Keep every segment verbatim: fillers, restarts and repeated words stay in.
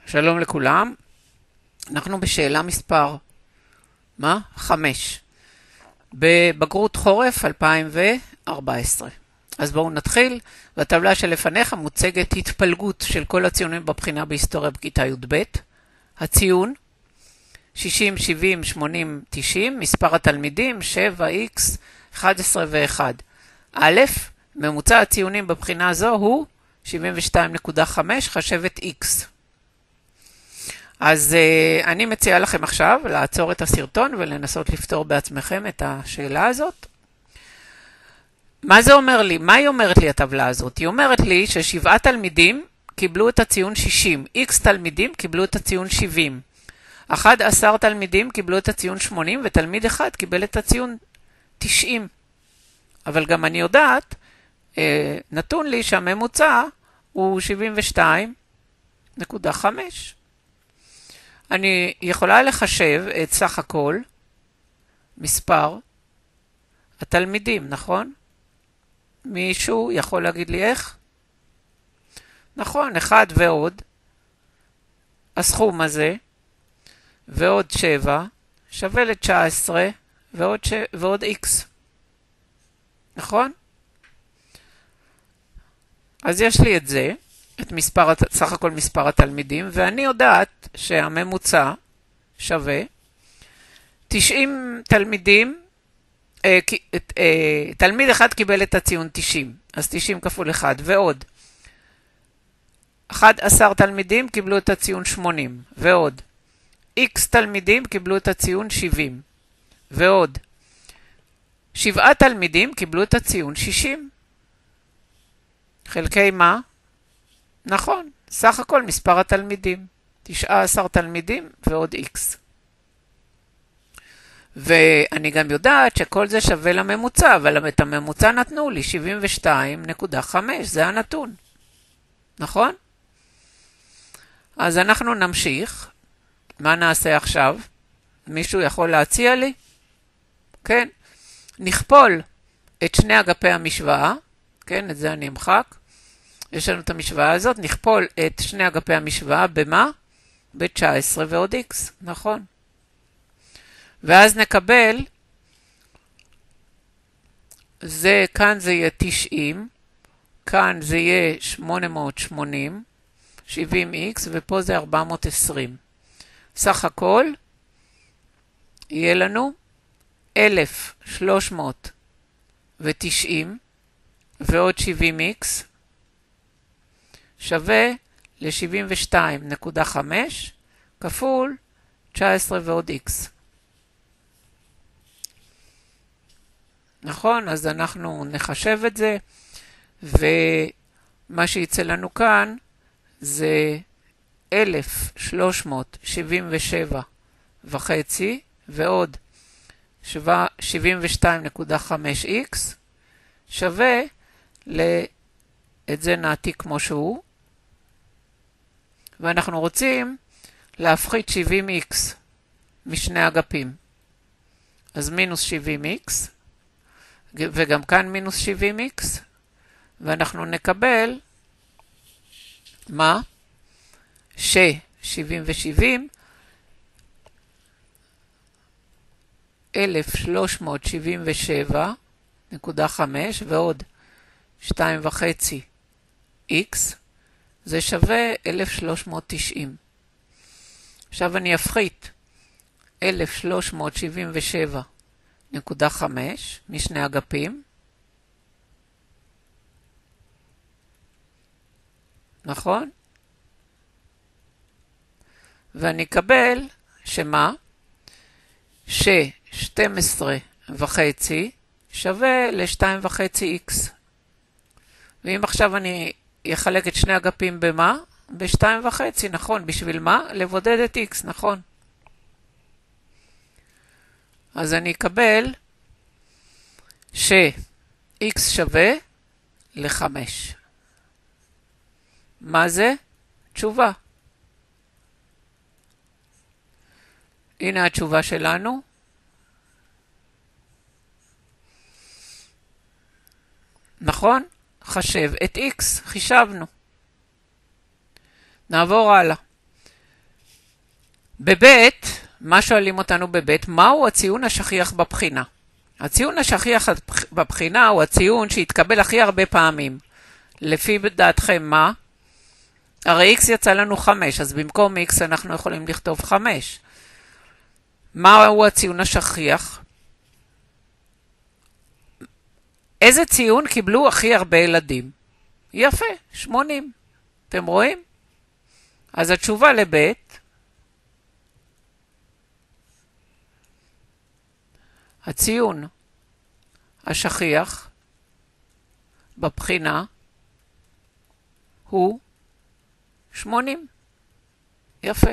שלום לכולם. אנחנו בשאלה מספר מה? חמש. בבגרות חורף אלפיים וארבע עשרה. אז בואו נתחיל. בטבלה שלפניך מוצגת התפלגות של כל הציונים בבחינה בהיסטוריה בכיתה י"ב. הציון שישים, שבעים, שמונים, תשעים, מספר התלמידים שבע, איקס, אחת עשרה ו-אחד. א', ממוצע הציונים בבחינה זו הוא שבעים ושתיים נקודה חמש, חשבת X. אז uh, אני מציעה לכם עכשיו לעצור את הסרטון ולנסות לפתור בעצמכם את השאלה הזאת. מה זה אומר לי? מה היא אומרת לי הטבלה הזאת? היא אומרת לי ששבעה תלמידים קיבלו את הציון שישים, X תלמידים קיבלו את הציון שבעים, אחד עשר תלמידים קיבלו את הציון שמונים ותלמיד אחד קיבל את הציון תשעים. אבל גם אני יודעת, אה, נתון לי שהממוצע הוא שבעים ושתיים נקודה חמש. אני יכולה לחשב את סך הכל מספר התלמידים, נכון? מישהו יכול להגיד לי איך? נכון, אחד ועוד הסכום הזה ועוד שבע שווה ל-תשע עשרה ועוד, ש... ועוד X. נכון? אז יש לי את זה, את מספר, סך הכל מספר התלמידים, ואני יודעת שהממוצע שווה תשעים תלמידים, אה, אה, תלמיד אחד קיבל את הציון תשעים, אז תשעים כפול אחד, ועוד אחד עשר תלמידים קיבלו את הציון שמונים, ועוד X תלמידים קיבלו את הציון שבעים, ועוד שבעה תלמידים קיבלו את הציון שישים. חלקי מה? נכון, סך הכל מספר התלמידים, תשעה עשר תלמידים ועוד X. ואני גם יודעת שכל זה שווה לממוצע, אבל את הממוצע נתנו לי שבעים ושתיים נקודה חמש, זה הנתון. נכון? אז אנחנו נמשיך. מה נעשה עכשיו? מישהו יכול להציע לי? כן. נכפול את שני אגפי המשוואה, כן, את זה אני אמחק. יש לנו את המשוואה הזאת, נכפול את שני אגפי המשוואה במה? ב-תשע עשרה ועוד X, נכון. ואז נקבל, זה, כאן זה יהיה תשעים, כאן זה יהיה שמונה מאות שמונים, שבעים X, ופה זה ארבע מאות עשרים. סך הכל יהיה לנו אלף שלוש מאות ותשעים ועוד שבעים X שווה ל-שבעים ושתיים נקודה חמש כפול תשע עשרה ועוד X. נכון? אז אנחנו נחשב את זה, ומה שיצא לנו כאן זה אלף שלוש מאות שבעים ושבע וחצי ועוד שבעים ושתיים נקודה חמש X שווה ל... את זה נעתיק כמו שהוא, ואנחנו רוצים להפחית שבעים X משני אגפים. אז מינוס שבעים X, וגם כאן מינוס שבעים X, ואנחנו נקבל מה? ש-שבעים ו-שבעים, אלף שלוש מאות שבעים ושבע נקודה חמש ועוד שתיים וחצי X, זה שווה אלף שלוש מאות תשעים. עכשיו אני אפחית אלף שלוש מאות שבעים ושבע נקודה חמש משני אגפים. נכון? ואני אקבל שמה? ש-שתים עשרה וחצי שווה ל-שתיים וחצי X. ואם עכשיו אני אחלק את שני אגפים במה? ב-שתיים וחצי, נכון. בשביל מה? לבודד את X, נכון. אז אני אקבל ש-X שווה ל-חמש. מה זה? תשובה. הנה התשובה שלנו. נכון? חשב את X, חישבנו. נעבור הלאה. בבית, מה שואלים אותנו בבית? מהו הציון השכיח בבחינה? הציון השכיח בבחינה הוא הציון שהתקבל הכי הרבה פעמים. לפי דעתכם מה? הרי x יצא לנו חמש, אז במקום x אנחנו יכולים לכתוב חמש. מהו הציון השכיח? איזה ציון קיבלו הכי הרבה ילדים? יפה, שמונים. אתם רואים? אז התשובה לבית, הציון השכיח בבחינה הוא שמונים. יפה.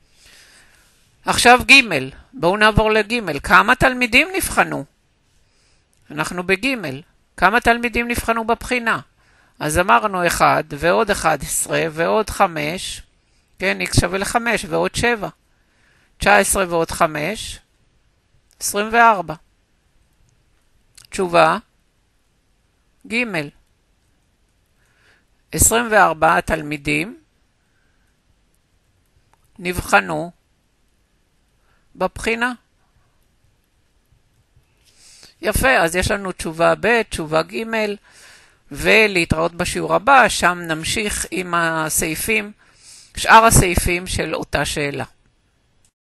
עכשיו ג', בואו נעבור לג'. כמה תלמידים נבחנו? אנחנו בג'. כמה תלמידים נבחנו בבחינה? אז אמרנו אחד ועוד אחד עשרה ועוד חמש, כן, x שווה ל-חמש ועוד שבע. תשע עשרה ועוד חמש, עשרים וארבע. תשובה, ג'. עשרים וארבעה תלמידים נבחנו בבחינה. יפה, אז יש לנו תשובה ב', תשובה ג', ולהתראות בשיעור הבא, שם נמשיך עם הסעיפים, שאר הסעיפים של אותה שאלה.